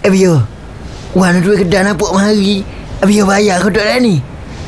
Biar Wan duit kedai nampak mari. Biar bayar kau tak ni?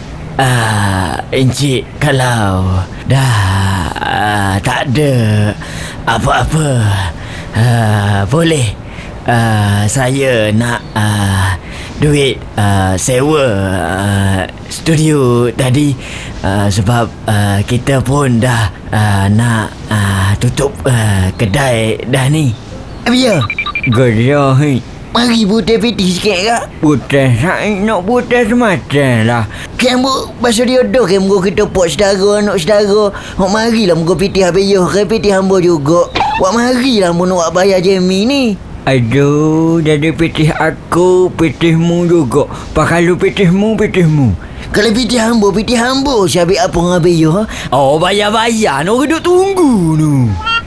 Encik kalau dah tak ada apa-apa, boleh saya nak duit sewa studio tadi, sebab kita pun dah nak tutup kedai dah ni. Biar Gedah mari putih piti sikit kak. putih saya nak putih semacam lah. Kamu pasal dia dah kamu kita pot saudara, anak saudara. Hok marilah muka piti habis yo, ke piti hamba juga. Wak marilah mun wak bayar Jamie ni. Aduh, jadi pitih aku, pitihmu juga. Pak kalau pitihmu. Kalau piti hamba siapa apa ngabe yo ha? Oh, bayar-bayar nak duduk tunggu tu.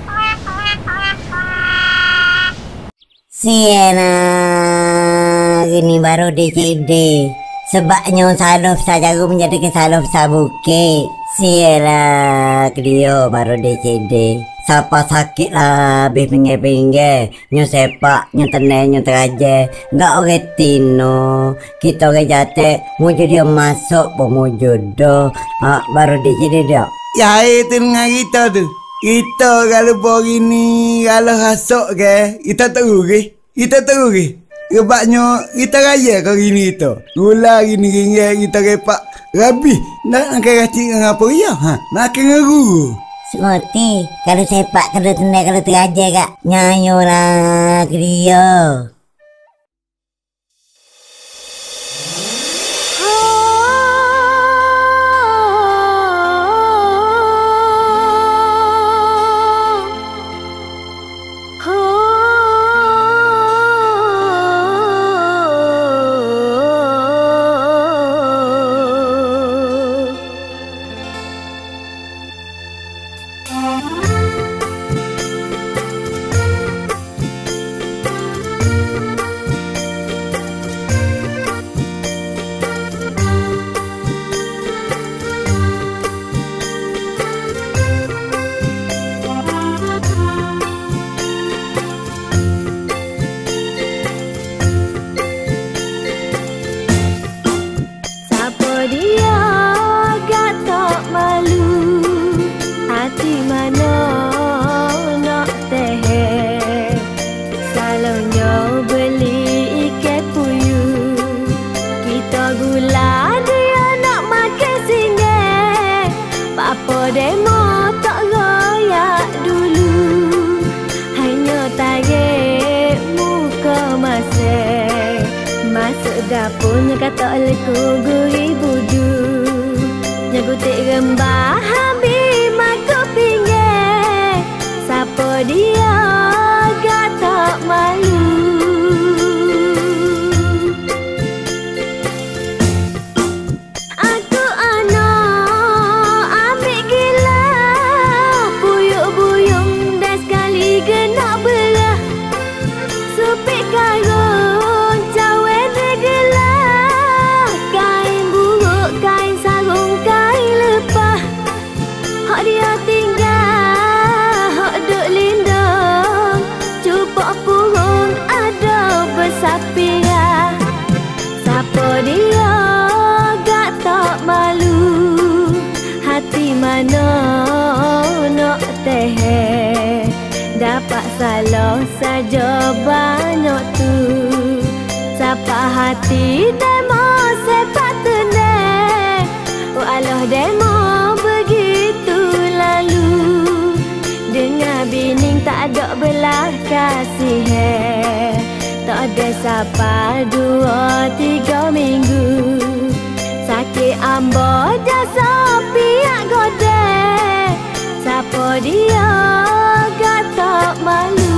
Siena ini baru DCD. Sebabnya Salof saja aku menjadi ke Salof Sabuke. Siena dia baru DCD. Siapa sakit lah habis pinggir-pinggir. Nyo sepak, nyo tenang, nyo teraja. Nggak orang tino. Kita orang jatuh. Mau jadi masuk pun mau jodoh. Baru DCD dia. Ya itu dengan kita tu. Kita kalau pagi ni kalau rasuk ke, kita terugi. Sebabnya kita raya ke gini kita. Gula gini kita repak. Rabih nak kacik dengan apa ya? Nak kena guru. Seperti kalau sepak, kalau tenang, kalau teraja kak. Nyanyo lah ke dia. Dapurnya kata leku guri budu nyagutik rembah habis maku pinggir. Siapa dia gak tak malu. Aku anak ambil gila buyuk-buyung dan sekali genak berah supik karun cawe dia tinggal, hok duk lindung, cupak purung ada bersapia. Siapa dia gak tak malu, hati mana nak teh. Dapat salah saja banyak tu, siapa hati demo sepak tenang. Oh Allah demo bining tak ada belah kasih. Tak ada siapa 2-3 minggu sakit ambo jasa pihak godek. Siapa dia gak tak malu.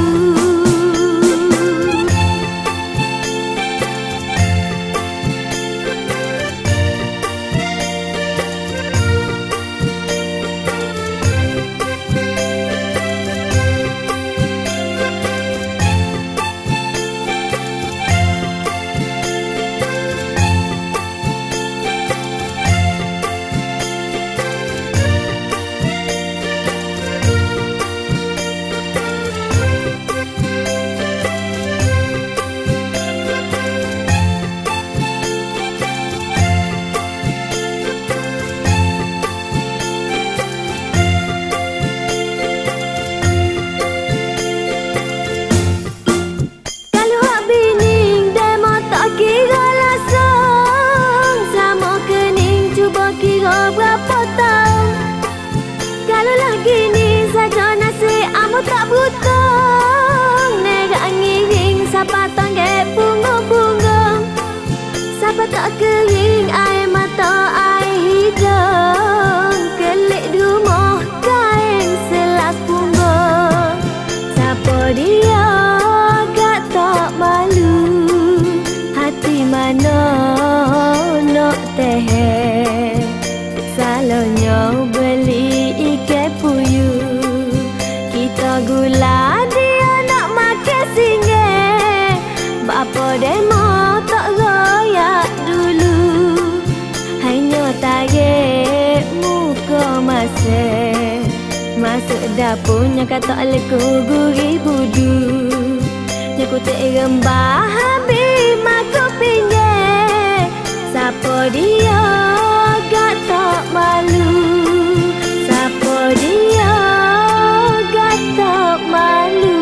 dapunya kata leku gurih budu. Nyaku terembah habis maku pinjek. Siapa dia gak tak malu. Siapa dia gak tak malu.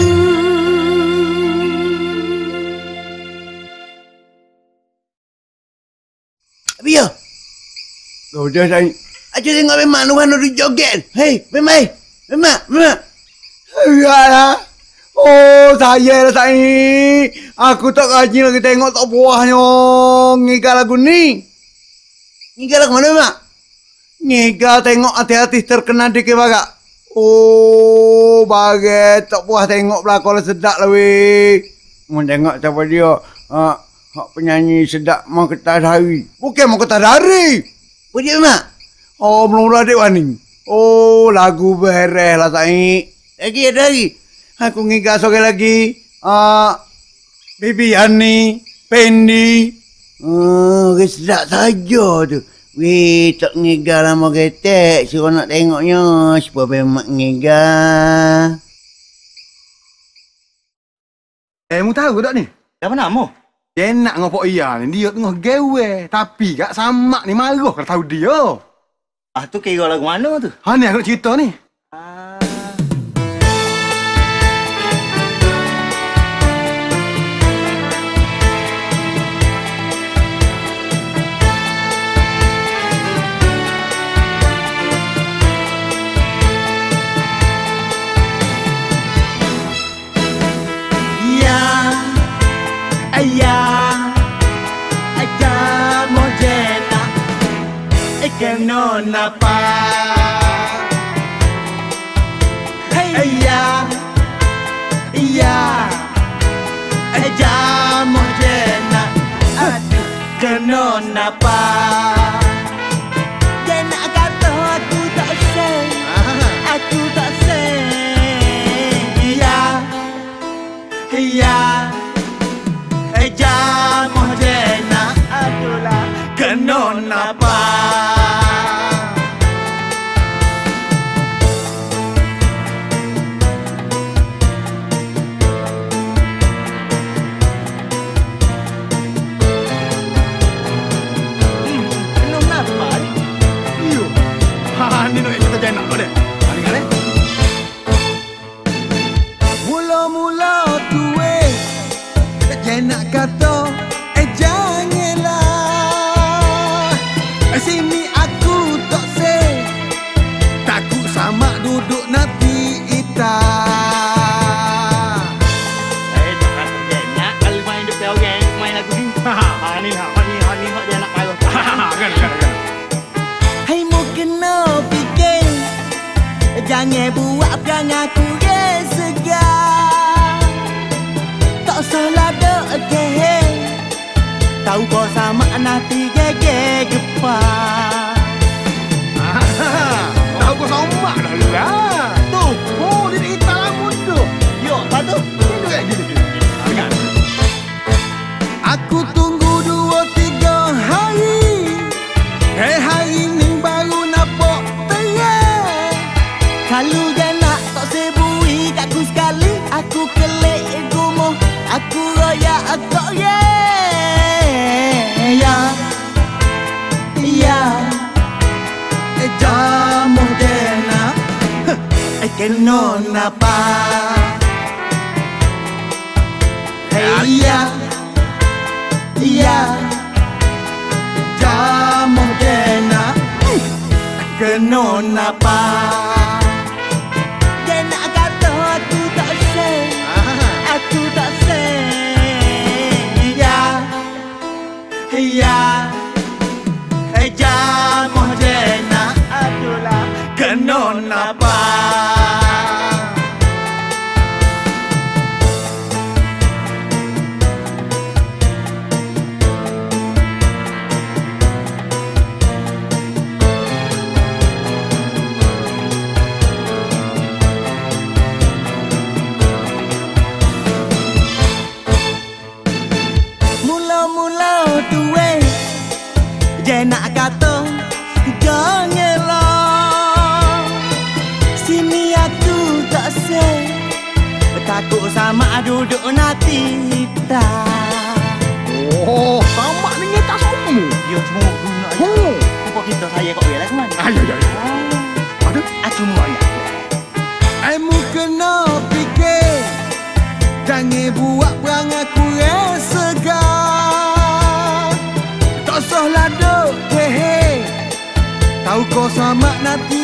Biar. Dah saya. Aja tengok memang Nuhan ada joget. Hei, memang. Ya. Oh, saya lah saya. Aku tak rajin lagi tengok tak puasnya ngigal lagu ni. Ngigal lagu mana, Mak? Ngigal tengok artis-artis terkenal di Kebaga. Oh, bagai tak puas tengok pelakon sedap lah weh. Mau tengok siapa dia. Penyanyi sedap mau ketar hari. Bukan mau ketar hari. Apa dia, Mak? Oh, mula-mula adik wani. Oh, lagu beres lah saya. Lagi ada lagi. Aku ngigal sore lagi. Baby Yani, Pendi. Sedap saja tu. Weh, tak ngigal lama ketek. Suruh nak tengoknya. Supaya mak ngigal. Mu tahu tak ni? Apa nama? Dia nak dengan Pok Ia ni. Dia tengah gawe. Tapi kat Samak ni marah kalau tahu dia. Tu kira lagu mana tu? Ni aku nak cerita ni. Kenapa? Hey, iya, aja mau jena, kenapa? Jena kata aku tak say, iya, aja mau jena, adulah, kenapa? Ni nak kita jangan nak deh. Dengar eh. Mula-mula tuwe jangan kata janganlah. Sini aku tak say. Takut sama duduk nanti ita. Tak kata jangan. Kalau main depan orang, main lagu ni. Ni hak dia nak malu. Kan. Hai mau kena fikir. Jangan buat perangai aku segar. Tak salah dah okay. Tahu kau sama nanti gege gepar. Tahu kau sama dah lah. Tu, dia hitam rambut tu. Yo, apa tu? Ini kayak gini. Dengar. Aku tunggu 2-3 hari. Hari ni baru nampak terang. Kalau dia nak tak sebui kat aku sekali. Aku kelik gumoh. Aku royak tak jamu dena. Kenapa? Iya, jamu dena. Kenapa? Dena kata aku tak say. Iya, jamu dena. Adulah, kenapa? Mula-mula tuwe nak kata janganlah. Sini duduk nanti tak. Oh, sama dengan tak semua. Dia cuma guna aja. Oh. Kok kita saya kok belah kan? Ayo, ayo. Aduh. Aku mau ya. Emu kena fikir, jangan buat perang aku segar. Tak usah laduk, hehe. Tahu kau sama nanti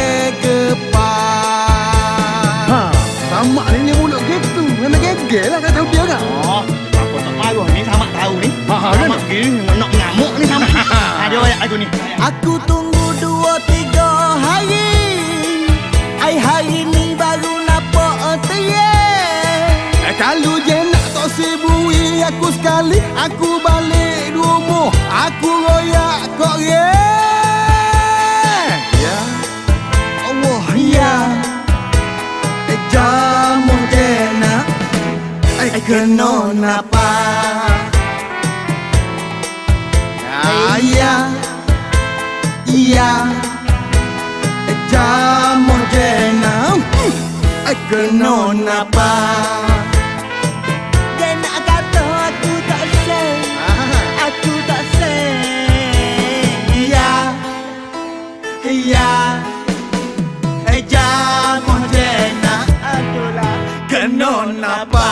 gegepar. Ha, sama ni mulut gitu. Memang gegel lah kata dia kan. Oh, aku tak marah ni sama tahu ni. Ha, Sama kan? gini nak ngamuk ni sama. Ada ayat aku ni. Aku tunggu 2-3 hari. Hari ni baru nampak tiye. Kalau je nak tak sibui aku sekali, aku balik rumah, aku royak kok ye. Ya Allah ya. Jamu jena kena napa. Ya iya. Jamu jena kena napa. Dia nak kata aku tak say, aku tak say. Iya, iya. Jamu jena adalah kena napa.